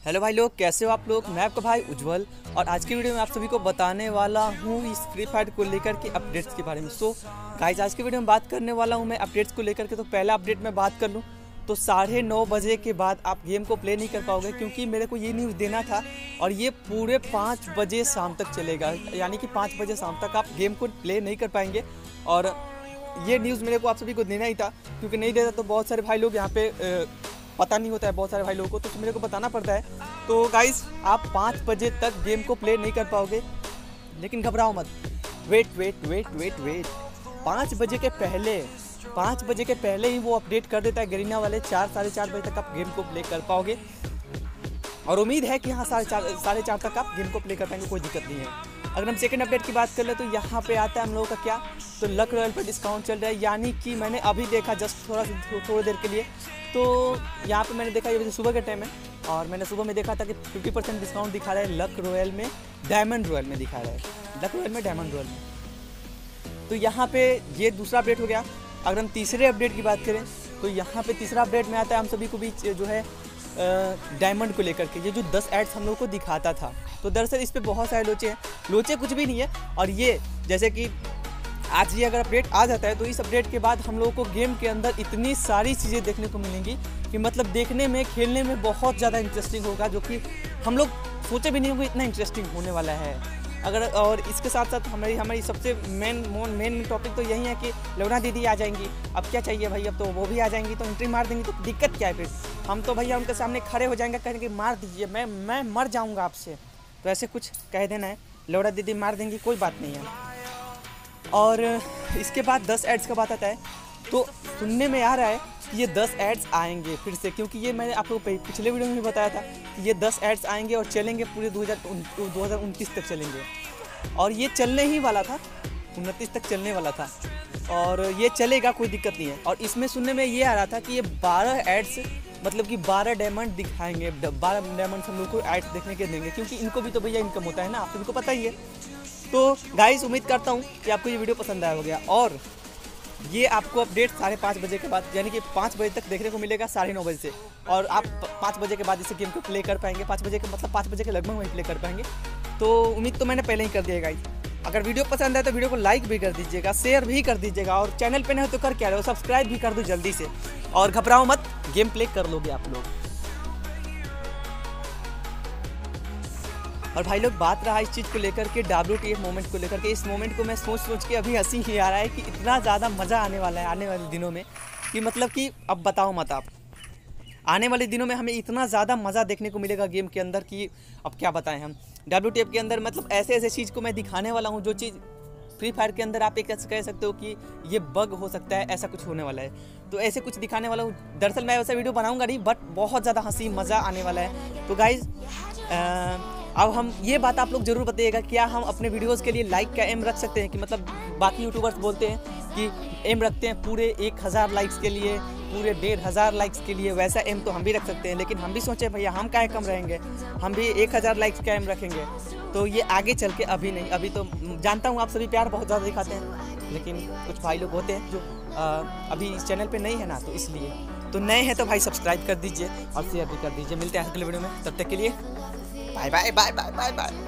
Hello भाई लोग, कैसे हो आप लोग। मैं आपका भाई उज्जवल और आज की वीडियो में आप सभी को बताने वाला हूँ इस फ्री फायर को लेकर के अपडेट्स के बारे में। सो गाइज, आज की वीडियो में बात करने वाला हूँ मैं अपडेट्स को लेकर के। तो पहला अपडेट मैं बात कर लूँ तो 9:30 बजे के बाद आप गेम को प्ले नहीं कर पाओगे, क्योंकि मेरे को ये न्यूज़ देना था और ये पूरे 5 बजे शाम तक चलेगा। यानी कि 5 बजे शाम तक आप गेम को प्ले नहीं कर पाएंगे। और ये न्यूज़ मेरे को आप सभी को देना ही था, क्योंकि नहीं देता तो बहुत सारे भाई लोग यहाँ पे पता नहीं होता है बहुत सारे भाई लोगों को, तो मेरे को बताना पड़ता है। तो गाइस, आप 5 बजे तक गेम को प्ले नहीं कर पाओगे, लेकिन घबराओ मत। वेट 5 बजे के पहले ही वो अपडेट कर देता है गरीना वाले। 4 साढ़े 4 बजे तक आप गेम को प्ले कर पाओगे और उम्मीद है कि हाँ 4:30 तक आप गेम को प्ले कर पाएंगे, कोई दिक्कत नहीं है। अगर हम सेकंड अपडेट की बात कर ले तो यहाँ पे आता है हम लोगों का क्या, तो लक रॉयल पर डिस्काउंट चल रहा है। यानी कि मैंने अभी देखा जस्ट थोड़ी देर के लिए, तो यहाँ पे मैंने देखा, ये सुबह का टाइम है और मैंने सुबह में देखा था कि 50% डिस्काउंट दिखा रहा है लक रॉयल में, डायमंड रॉयल में दिखा रहा है, लक रॉयल में, डायमंड रॉयल में। तो यहाँ पे ये दूसरा अपडेट हो गया। अगर हम तीसरे अपडेट की बात करें तो यहाँ पे तीसरा अपडेट में आता है हम सभी को भी जो है डायमंड को लेकर के, ये जो 10 एड्स हम लोग को दिखाता था। तो दरअसल इस पे बहुत सारे लोचे हैं, लोचे कुछ भी नहीं है। और ये जैसे कि आज ये अगर अपडेट आ जाता है तो इस अपडेट के बाद हम लोगों को गेम के अंदर इतनी सारी चीज़ें देखने को मिलेंगी कि मतलब देखने में, खेलने में बहुत ज़्यादा इंटरेस्टिंग होगा, जो कि हम लोग सोचे भी नहीं होंगे इतना इंटरेस्टिंग होने वाला है। अगर और इसके साथ साथ हमारी सबसे मेन टॉपिक तो यही है कि लौड़ा दीदी आ जाएंगी। अब क्या चाहिए भाई, अब तो वो भी आ जाएंगी तो एंट्री मार देंगी, तो दिक्कत क्या है फिर। हम तो भैया उनके सामने खड़े हो जाएंगे, कहेंगे मार दीजिए, मैं मर जाऊँगा आपसे, तो ऐसे कुछ कह देना है, लौड़ा दीदी मार देंगी, कोई बात नहीं है। और इसके बाद 10 एड्स का बात आता है, तो सुनने में आ रहा है कि ये 10 एड्स आएंगे फिर से, क्योंकि ये मैंने आप लोगों को पिछले वीडियो में भी बताया था कि ये 10 एड्स आएंगे और चलेंगे पूरे 2029 तक चलेंगे। और ये चलने ही वाला था, 29 तक चलने वाला था और ये चलेगा, कोई दिक्कत नहीं है। और इसमें सुनने में ये आ रहा था कि ये 12 एड्स, मतलब कि 12 डायमंड दिखाएंगे, 12 डायमंड हम लोग को एड्स देखने के देंगे, क्योंकि इनको भी तो भैया इनकम होता है ना, आप सभी को पता ही है। तो गाइस, उम्मीद करता हूँ कि आपको ये वीडियो पसंद आया होगा और ये आपको अपडेट 5:30 बजे के बाद, यानी कि 5 बजे तक देखने को मिलेगा, 9:30 बजे से। और आप 5 बजे के बाद इसे गेम को प्ले कर पाएंगे, 5 बजे के मतलब 5 बजे के लगभग वहीं प्ले कर पाएंगे। तो उम्मीद तो मैंने पहले ही कर दिया गाइस। अगर वीडियो पसंद आए तो वीडियो को लाइक भी कर दीजिएगा, शेयर भी कर दीजिएगा, और चैनल पे नहीं हो तो कर क्या रहे हो, सब्सक्राइब भी कर दो जल्दी से। और घबराओ मत, गेम प्ले कर लोगे आप लोग। और भाई लोग, बात रहा इस चीज़ को लेकर के, WTF मोमेंट को लेकर के, इस मोमेंट को मैं सोच के अभी हंसी ही आ रहा है कि इतना ज़्यादा मज़ा आने वाला है आने वाले दिनों में, कि मतलब कि अब बताओ मत आप, आने वाले दिनों में हमें इतना ज़्यादा मज़ा देखने को मिलेगा गेम के अंदर कि अब क्या बताएं हम। WTF के अंदर मतलब ऐसे चीज़ को मैं दिखाने वाला हूँ, जो चीज़ फ्री फायर के अंदर आप एक कह सकते हो कि ये बग हो सकता है, ऐसा कुछ होने वाला है। तो ऐसे कुछ दिखाने वाला हूँ। दरअसल मैं वैसा वीडियो बनाऊंगा नहीं, बट बहुत ज़्यादा हंसी मज़ा आने वाला है। तो गाइज़, अब हम ये बात आप लोग ज़रूर बताइएगा, क्या हम अपने वीडियोस के लिए लाइक का एम रख सकते हैं कि मतलब बाकी यूट्यूबर्स बोलते हैं कि एम रखते हैं पूरे 1000 लाइक्स के लिए, पूरे 1500 लाइक्स के लिए, वैसा एम तो हम भी रख सकते हैं। लेकिन हम भी सोचे भैया हम काहे कम रहेंगे, हम भी 1000 लाइक्स का एम रखेंगे। तो ये आगे चल के, अभी नहीं, अभी तो जानता हूँ आप सभी प्यार बहुत ज़्यादा दिखाते हैं, लेकिन कुछ भाई लोग होते हैं जो अभी इस चैनल पर नहीं है ना, तो इसलिए। तो नए हैं तो भाई सब्सक्राइब कर दीजिए और शेयर भी कर दीजिए। मिलते हैं अगले वीडियो में, तब तक के लिए bye bye bye bye bye bye.